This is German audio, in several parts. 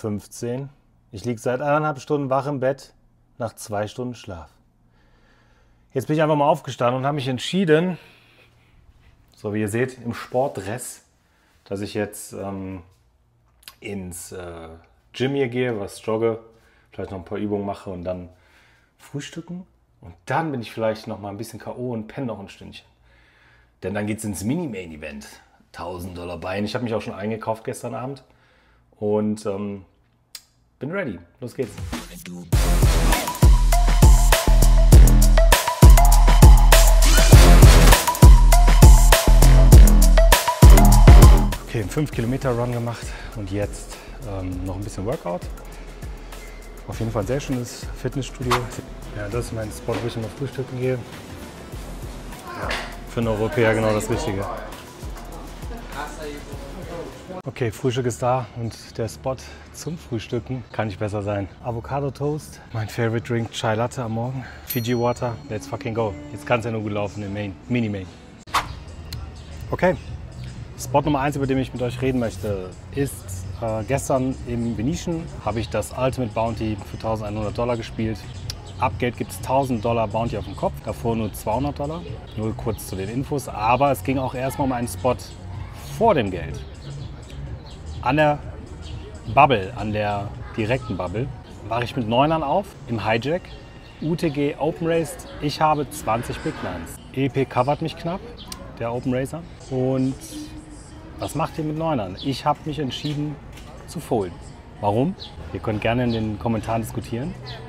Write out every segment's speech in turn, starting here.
11:15 Uhr. Ich liege seit 1,5 Stunden wach im Bett nach 2 Stunden Schlaf. Jetzt bin ich einfach mal aufgestanden und habe mich entschieden, so wie ihr seht, im Sportdress, dass ich jetzt ins Gym hier gehe, was jogge, vielleicht noch ein paar Übungen mache und dann frühstücken. Und dann bin ich vielleicht noch mal ein bisschen K.O. und penne noch ein Stündchen. Denn dann geht es ins Mini-Main-Event. $1000 Bein. Ich habe mich auch schon eingekauft gestern Abend. Und bin ready. Los geht's. Okay, einen 5 Kilometer Run gemacht und jetzt noch ein bisschen Workout. Auf jeden Fall ein sehr schönes Fitnessstudio. Ja, das ist mein Spot, wo ich immer frühstücken gehe. Ja, für einen Europäer genau das Richtige. Okay, Frühstück ist da und der Spot zum Frühstücken kann nicht besser sein. Avocado Toast, mein Favorite Drink, Chai Latte am Morgen, Fiji Water, let's fucking go. Jetzt kann es ja nur gut laufen im Mini-Main. Okay, Spot Nummer 1, über den ich mit euch reden möchte, ist gestern im Venetian habe ich das Ultimate Bounty für $1100 gespielt. Abgeld gibt es $1000 Bounty auf dem Kopf, davor nur $200. Nur kurz zu den Infos, aber es ging auch erstmal um einen Spot vor dem Geld. An der Bubble, an der direkten Bubble, war ich mit 9ern auf im Hijack. UTG Open Raced. Ich habe 20 Big Nines. EP covert mich knapp, der Open Racer. Und was macht ihr mit 9ern? Ich habe mich entschieden zu folden. Warum? Ihr könnt gerne in den Kommentaren diskutieren.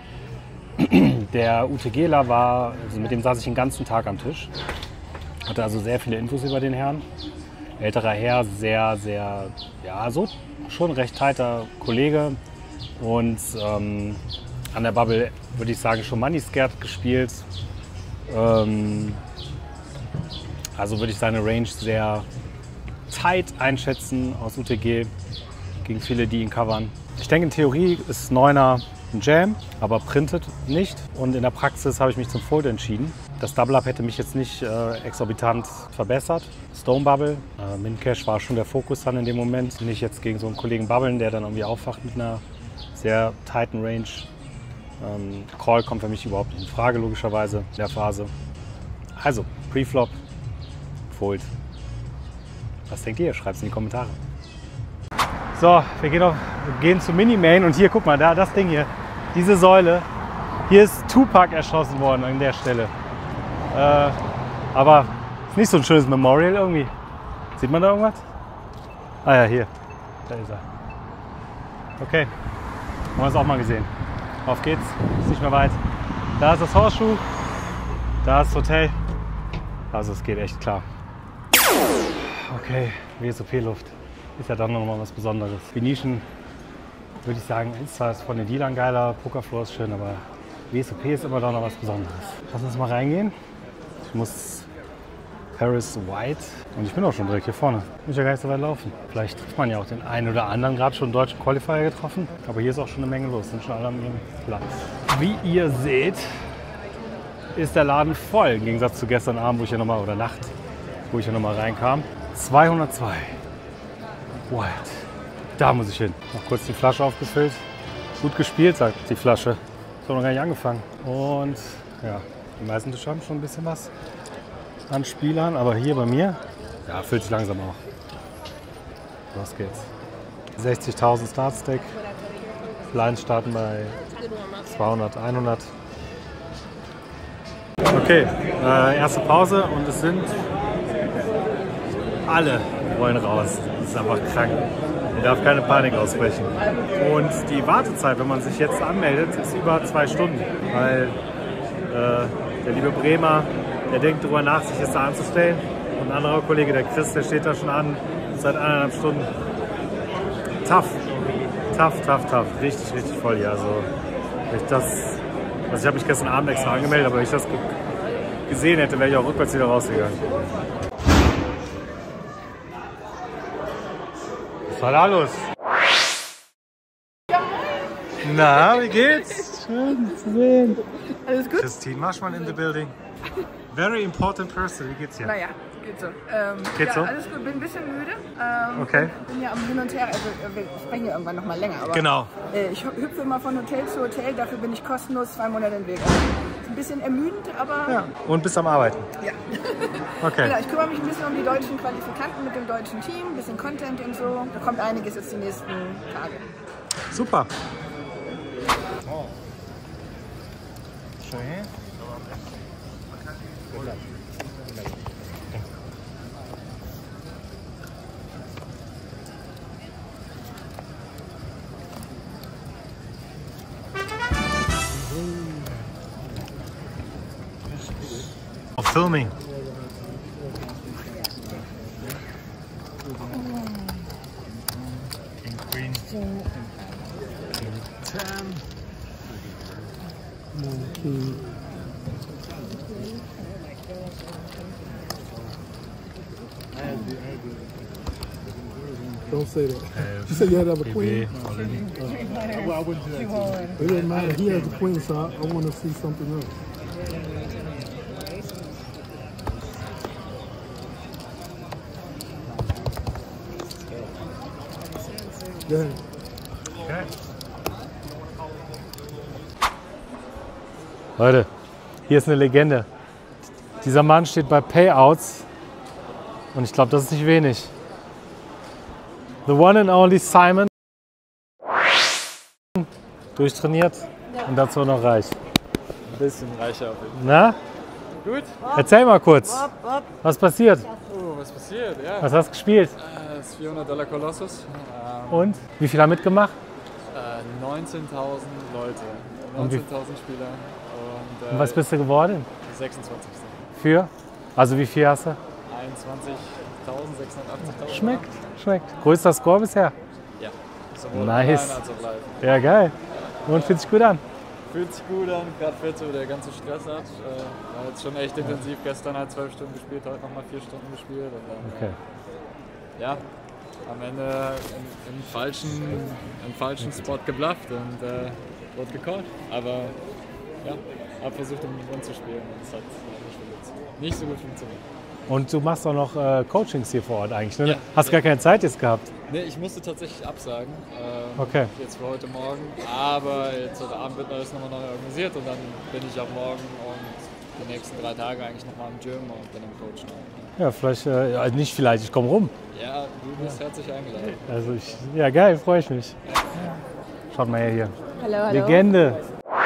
Der UTGler war, also mit dem saß ich den ganzen Tag am Tisch. Hatte also sehr viele Infos über den Herrn. Älterer Herr, sehr, ja, so schon recht tighter Kollege. Und an der Bubble würde ich sagen, schon Money Scared gespielt. Also würde ich seine Range sehr tight einschätzen aus UTG gegen viele, die ihn covern. Ich denke, in Theorie ist 9er ein Jam, aber printet nicht. Und in der Praxis habe ich mich zum Fold entschieden. Das Double-Up hätte mich jetzt nicht exorbitant verbessert. Stone Bubble, Min Cash war schon der Fokus dann in dem Moment. Nicht jetzt gegen so einen Kollegen bubbeln, der dann irgendwie aufwacht mit einer sehr tighten Range. Call kommt für mich überhaupt nicht in Frage, logischerweise, in der Phase. Also, Preflop, Fold. Was denkt ihr? Schreibt es in die Kommentare. So, wir gehen zum Mini-Main und hier, guck mal, da das Ding hier, diese Säule, hier ist Tupac erschossen worden an der Stelle. Aber ist nicht so ein schönes Memorial irgendwie. Sieht man da irgendwas? Ah ja, hier, da ist er. Okay, haben wir es auch mal gesehen. Auf geht's, ist nicht mehr weit. Da ist das Horseshoe, da ist das Hotel. Also es geht echt klar. Okay, WSOP-Luft. Ist ja dann noch mal was Besonderes. Venetian, würde ich sagen, ist zwar von den Dealern geiler, Pokerfloor ist schön, aber WSOP ist immer doch noch was Besonderes. Lass uns mal reingehen. Ich muss Paris White und ich bin auch schon direkt hier vorne. Muss ja gar nicht so weit laufen. Vielleicht trifft man ja auch den einen oder anderen, gerade schon deutschen Qualifier getroffen. Aber hier ist auch schon eine Menge los, sind schon alle an ihrem Platz. Wie ihr seht, ist der Laden voll, im Gegensatz zu gestern Abend, oder Nacht, wo ich hier nochmal reinkam. 202. White. Da muss ich hin. Noch kurz die Flasche aufgefüllt. Gut gespielt, sagt die Flasche. Ich habe noch gar nicht angefangen. Und ja, die meisten Tische haben schon ein bisschen was an Spielern. Aber hier bei mir, ja, füllt sich langsam auch. Los geht's. 60.000 Startstake. Lines starten bei 200, 100. Okay, erste Pause und es sind alle wollen raus. Das ist einfach krank. Man darf keine Panik ausbrechen. Und die Wartezeit, wenn man sich jetzt anmeldet, ist über 2 Stunden. Weil der liebe Bremer, der denkt darüber nach, sich jetzt da anzustellen. Und ein anderer Kollege, der Chris, der steht da schon an, seit 1,5 Stunden. Tough. Richtig voll hier. Also, ich habe mich gestern Abend extra angemeldet, aber wenn ich das gesehen hätte, wäre ich auch rückwärts wieder rausgegangen. Was war da los? Na, wie geht's? Schön zu sehen. Alles gut? Christine Marschmann in the building. Very important person. Wie geht's dir? Naja, Geht so. Geht so? Alles gut, bin ein bisschen müde. Okay. Bin ja am Hin und Her, also wir sprechen ja irgendwann noch mal länger. Aber, Genau. Ich hüpfe immer von Hotel zu Hotel, dafür bin ich kostenlos 2 Monate im Weg. Also, ist ein bisschen ermüdend, aber... Ja. Und bist am Arbeiten? Ja. Okay. Genau, ich kümmere mich ein bisschen um die deutschen Qualifikanten mit dem deutschen Team, ein bisschen Content und so. Da kommt einiges jetzt die nächsten Tage. Super. Oh. Show your hand. Good luck. Filming. King Queen. King 10. Don't say that. You said you had to have a queen. Well, I wouldn't do that. It doesn't matter. He has a queen, so I want to see something else. Go ahead. Okay. Leute, hier ist eine Legende. Dieser Mann steht bei Payouts und ich glaube, das ist nicht wenig. The one and only Simon. Durchtrainiert und dazu noch reich. Ein bisschen reicher auf jeden Na? Fall. Gut. Erzähl mal kurz. Was passiert? Oh, was passiert? Ja. Was hast du gespielt? Das $400 Kolossus. Und? Wie viel haben mitgemacht? 19.000 Leute. Und 19.000 Spieler. Und was bist du geworden? 26. Für? Also wie viel hast du? 21.680. Schmeckt, schmeckt. Größter Score bisher? Ja. Sowohl Nice. online als auch live. Ja, geil. Und fühlt sich gut an? Fühlt sich gut an, gerade fällt so der ganze Stress ab. War jetzt schon echt intensiv. Gestern halt 12 Stunden gespielt, heute nochmal 4 Stunden gespielt. Und dann, Okay. ja, am Ende im falschen Spot geblufft und wurde gecallt. Aber ja, habe versucht, um den Grund zu spielen und es hat nicht so gut funktioniert. Und du machst auch noch Coachings hier vor Ort eigentlich, ne? Ja, Hast gar keine Zeit jetzt gehabt? Nee, ich musste tatsächlich absagen. Okay. Jetzt für heute Morgen. Aber jetzt heute Abend wird alles nochmal neu organisiert und dann bin ich ab morgen und die nächsten 3 Tage eigentlich nochmal im Gym und dann im Coach noch. Ja, vielleicht, nicht vielleicht, ich komme rum. Ja, du bist herzlich eingeladen. Also ja, geil, freue ich mich. Schaut mal her hier. Hallo, hallo. Legende.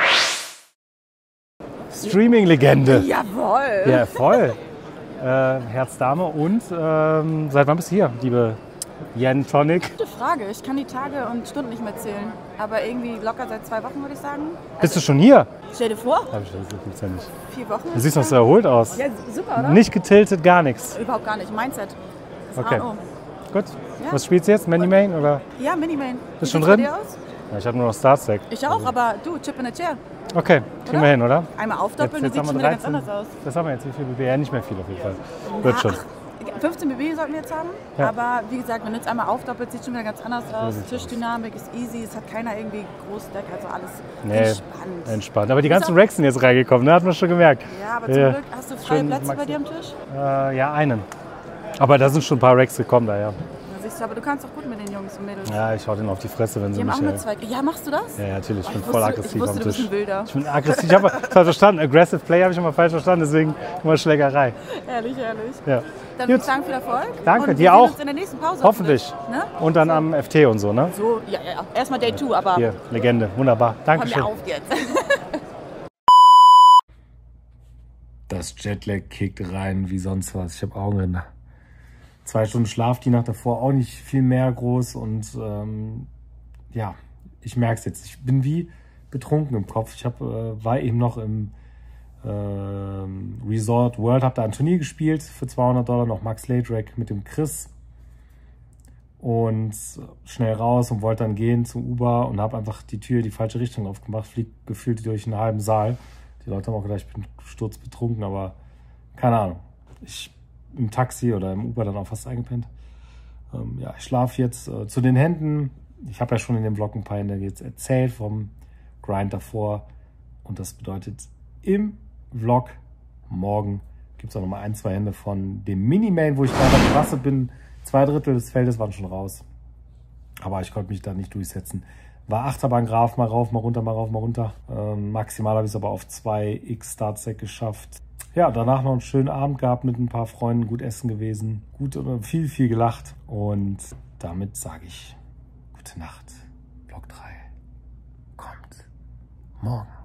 Streaming-Legende. Jawohl. Ja, voll. Herz-Dame. Und seit wann bist du hier, liebe Jan Tonic? Gute Frage. Ich kann die Tage und Stunden nicht mehr zählen. Aber irgendwie locker seit 2 Wochen, würde ich sagen. Bist du schon hier? Stell dir vor, Hab ich das gibt's ja nicht. 4 Wochen. Du siehst noch so erholt aus. Ja, super, oder? Nicht getiltet, gar nichts. Überhaupt gar nicht. Mindset. Das Okay. A und O. Gut. Ja. Was spielst du jetzt? Many Main oder? Ja, Minimain. Bist schon Wie sieht's drin? bei dir aus? Ja, ich habe nur noch Star-Stack. Ich auch, aber du, Chip in a Chair. Okay, kriegen wir hin, oder? Einmal aufdoppeln, das sieht haben schon wir wieder ganz 13. anders aus. Das haben wir jetzt. Wie viel BB? Ja, nicht mehr viel auf jeden Fall. Wird schon. 15 BB sollten wir jetzt haben. Ja. Aber wie gesagt, wenn du jetzt einmal aufdoppelt, sieht schon wieder ganz anders aus. sieht's Tischdynamik ist easy, es hat keiner irgendwie groß Deck, also alles Nee, entspannt. entspannt. Aber die ganzen auch- Racks sind jetzt reingekommen, ne? Hat man schon gemerkt. Ja, aber zum Ja. Glück hast du freie Schön Plätze bei Maxi. dir am Tisch. Ja, einen. Aber da sind schon ein paar Racks gekommen, da ja. Da siehst du, aber du kannst auch gut mit den Jungs und Mädels. Ja, ich hau den auf die Fresse, wenn Die sie haben mich. auch nur 2. Ja, machst du das? Ja, natürlich. Ich bin Ich voll wusste, aggressiv ich wusste, am du bist Tisch. ein Wilder. Ich bin aggressiv. Ich habe falsch verstanden. Aggressive Play habe ich immer falsch verstanden, deswegen immer Schlägerei. Ehrlich, ehrlich. Ja. Dann Gut. würde ich sagen, viel Erfolg. Danke, und wir dir sehen auch. Uns in der nächsten Pause. Hoffentlich. Ne? Und dann am FT und so, ne? So, ja. Erstmal Day 2, aber Hier, Legende. Wunderbar. hör Dankeschön. mir auf jetzt. Das Jetlag kickt rein wie sonst was. Ich habe Augen. 2 Stunden Schlaf die Nacht davor, auch nicht viel mehr groß. Und ja, ich merke es jetzt. Ich bin wie betrunken im Kopf. Ich war eben noch im Resort World, habe da ein Turnier gespielt für $200, noch Max Ladrack mit dem Chris. Und schnell raus und wollte dann gehen zum Uber und habe einfach die falsche Richtung aufgemacht, fliegt gefühlt durch einen halben Saal. Die Leute haben auch gedacht, ich bin sturzbetrunken, aber keine Ahnung. Ich im Taxi oder im Uber dann auch fast eingepennt. Ja, ich schlafe jetzt zu den Händen. Ich habe ja schon in dem Vlog ein paar Hände jetzt erzählt vom Grind davor. Und das bedeutet, im Vlog morgen gibt es auch noch mal 1, 2 Hände von dem Mini-Main, wo ich gerade auf der Trasse bin. 2/3 des Feldes waren schon raus. Aber ich konnte mich da nicht durchsetzen. War Achterbahn-Graf, mal rauf, mal runter, mal rauf, mal runter. Maximal habe ich es aber auf 2x Startstack geschafft. Ja, danach noch einen schönen Abend gehabt mit ein paar Freunden, gut essen gewesen, gut und viel gelacht. Und damit sage ich gute Nacht. Vlog 3 kommt morgen.